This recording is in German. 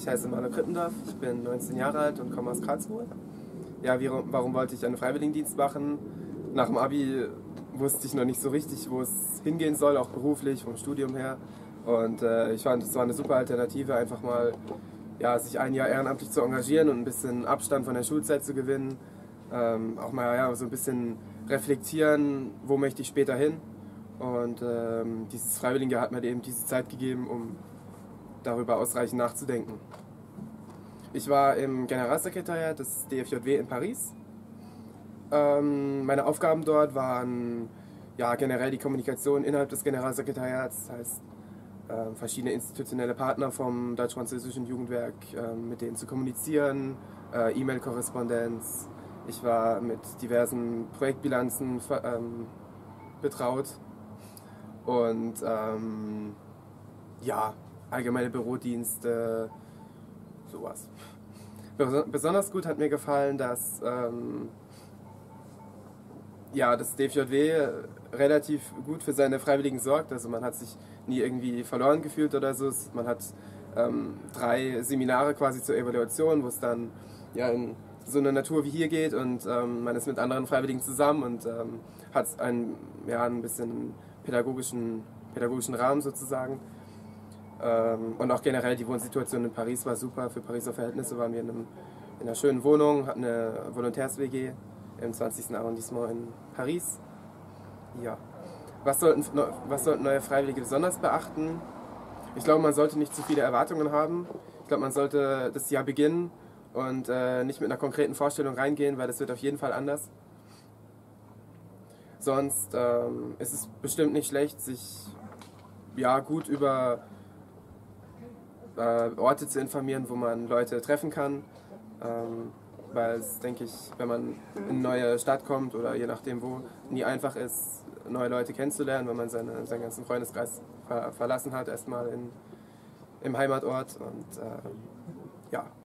Ich heiße Manuel Krippendorf, ich bin 19 Jahre alt und komme aus Karlsruhe. Ja, warum wollte ich einen Freiwilligendienst machen? Nach dem Abi wusste ich noch nicht so richtig, wo es hingehen soll, auch beruflich, vom Studium her. Und ich fand, es war eine super Alternative, einfach mal ja, sich ein Jahr ehrenamtlich zu engagieren und ein bisschen Abstand von der Schulzeit zu gewinnen. Auch mal ja, so ein bisschen reflektieren, wo möchte ich später hin. Und dieses Freiwillige hat mir eben diese Zeit gegeben, um darüber ausreichend nachzudenken. Ich war im Generalsekretariat des DFJW in Paris. Meine Aufgaben dort waren ja, generell die Kommunikation innerhalb des Generalsekretariats, das heißt verschiedene institutionelle Partner vom Deutsch-Französischen Jugendwerk, mit denen zu kommunizieren, E-Mail-Korrespondenz. Ich war mit diversen Projektbilanzen betraut und ja, allgemeine Bürodienste, sowas. Besonders gut hat mir gefallen, dass ja, das DFJW relativ gut für seine Freiwilligen sorgt. Also man hat sich nie irgendwie verloren gefühlt oder so. Man hat 3 Seminare quasi zur Evaluation, wo es dann ja, in so eine Natur wie hier geht und man ist mit anderen Freiwilligen zusammen und hat ja, ein bisschen pädagogischen Rahmen sozusagen. Und auch generell die Wohnsituation in Paris war super. Für Pariser Verhältnisse waren wir in einer schönen Wohnung, hatten eine Volontärs-WG im 20. Arrondissement in Paris. Ja. Was sollten neue Freiwillige besonders beachten? Ich glaube, man sollte nicht zu viele Erwartungen haben. Ich glaube, man sollte das Jahr beginnen und nicht mit einer konkreten Vorstellung reingehen, weil das wird auf jeden Fall anders. Sonst ist es bestimmt nicht schlecht, sich ja, gut über Orte zu informieren, wo man Leute treffen kann. Weil es, denke ich, wenn man in eine neue Stadt kommt oder je nachdem wo, nie einfach ist, neue Leute kennenzulernen, wenn man seinen ganzen Freundeskreis verlassen hat, erstmal im Heimatort. Und ja.